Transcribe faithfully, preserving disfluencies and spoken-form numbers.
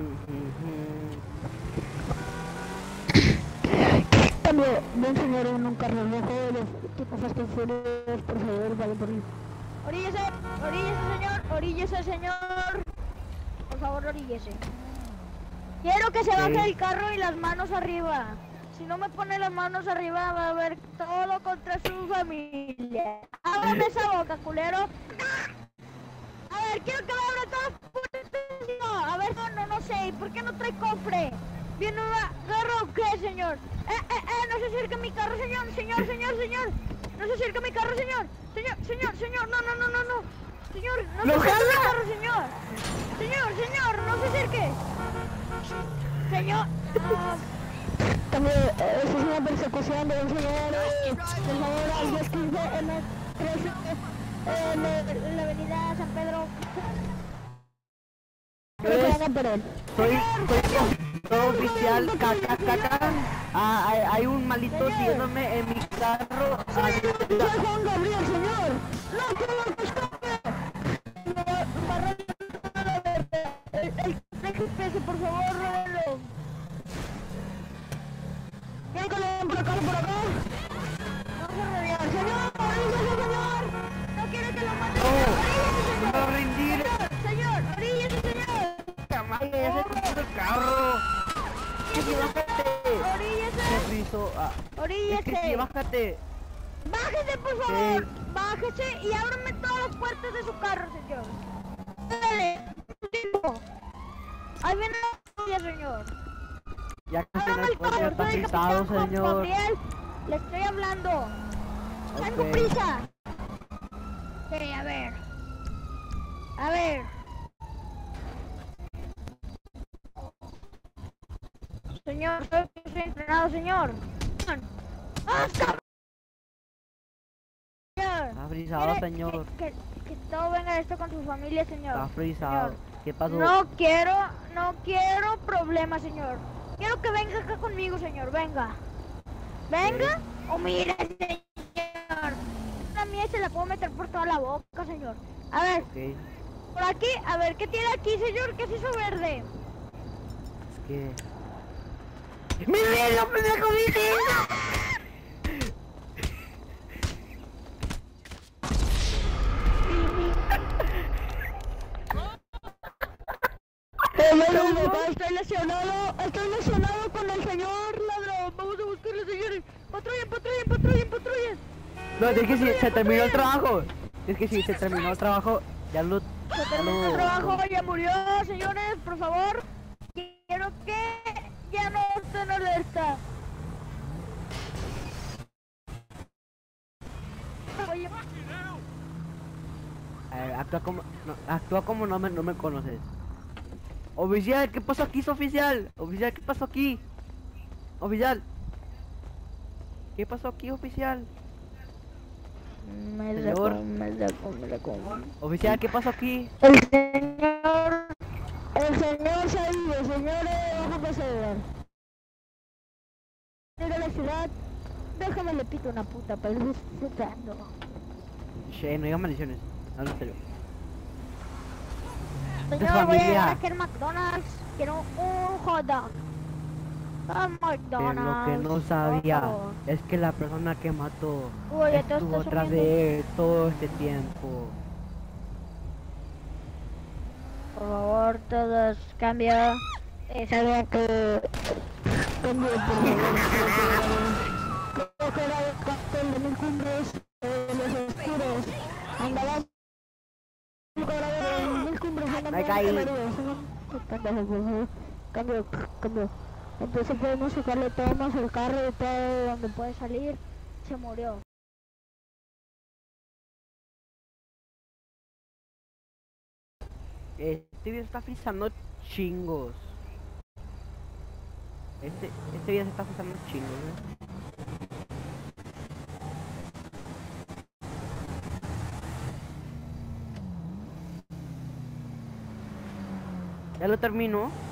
Cambio, ven señor en un carro rojo de los tipos Fast and Furious, por favor, vaya por mí. Oríllese, oríllese señor, oríllese señor. Por favor, oríllese. Quiero que se baje Sí. el carro y las manos arriba. Si no me pone las manos arriba va a haber todo contra su familia. Ábrame esa boca, culero. A ver, quiero que me abra todo. A ver, no, no, no sé. ¿Y por qué no trae cofre? ¿Viene un carro o qué, señor? Eh, eh, eh, no se acerca mi carro, señor, señor, señor, señor. No se acerca mi carro, señor. Señor, señor, señor, no, no, no, no, no. Señor, no se acerque mi carro, señor. Señor, señor, no se acerque. Señor. ah, Cambio, eh, esto es una persecución de un señor, eh, por favor, al diez quince M trece, eh, la, en la avenida San Pedro. creo que van a por él. Soy, soy, soy oficial caca caca. Ah, hay, hay un malito siguiéndome en mi carro. Soy Juan Gabriel, señor. No quiero que escape. El, el, el G P S, por favor, róbenlo. ¿Quieren que le den por acá, por acá? No se reviente. Señor, oríllese, señor. No quiero que lo maten. Oh, Oríllese, me voy a rendir. señor. Señor, oríllese, señor. Camayo, ya se compró el carro. Que si bájate. Se Oríllese. frizó. Ah, es que si Oríllese. bájate. Bájese, por favor. Bájese y ábrame todas las puertas de su carro, señor. Dale. Tiempo. Ahí viene la policía, señor. Ya que se Ábrame nos el fue carro. está Soy el frisado, capitán Juan señor. Gabriel. Le estoy hablando. Tengo Ok. prisa. Sí, a ver. A ver. Señor, soy, soy entrenado, señor. ¡Ah, cabrón! Señor, Está frisado, ¿quiere señor. Que, que, que todo venga esto con su familia, señor. Está frisado. Señor, ¿Qué pasó? no quiero, no quiero problemas, señor. Quiero que venga acá conmigo, señor. Venga. Venga. O mire, señor. La mía se la puedo meter por toda la boca, señor. A ver, Ok. por aquí, a ver, ¿qué tiene aquí, señor? ¿Qué es eso verde? Es que... ¡Mire, no me dejo vivir! Eh, no, no, no, estoy lesionado, estoy lesionado con el señor ladrón. Vamos a buscarle, señores. Patrullen, patrullen, patrullen, patrullen. No, es que si se terminó el trabajo. Es que si se terminó el trabajo, ya lo... Se Ya terminó el lo... trabajo, ya murió, señores, por favor. Quiero que ya no estén alerta. Oye, Eh, actúa como... No, actúa como no me, no me conoces. Oficial, ¿qué pasó aquí, oficial? Oficial, ¿qué pasó aquí? Oficial. ¿Qué pasó aquí, oficial? Me Señor. la como, me la como, me la como. Oficial, ¿qué pasó aquí? El señor, el señor se ha ido, señores, vamos a ceder. Llega a la ciudad, déjame le pito una puta, pero estoy disfrutando. Che, no digas maldiciones. No, en serio. señor, voy a ir familia. a hacer McDonald's. Quiero un hot dog. Ah, Pero McDonald's. lo que no sabía por favor. es que la persona que mató Uy, ya te estuvo estás atrás subiendo. de él todo este tiempo. Por favor, todos cambia. Sabía que... Cambio, por favor. Creo que era el cartel de mil cumbres, eh, los oscuros. Andaba... Mil cumbres, andaba... Me caí. Cambio, cambio, cambio. Entonces podemos sacarle tomas el carro y todo donde puede salir. Se murió. Este video está frizando chingos. Este, este video se está frizando chingos, ¿eh? Ya lo termino.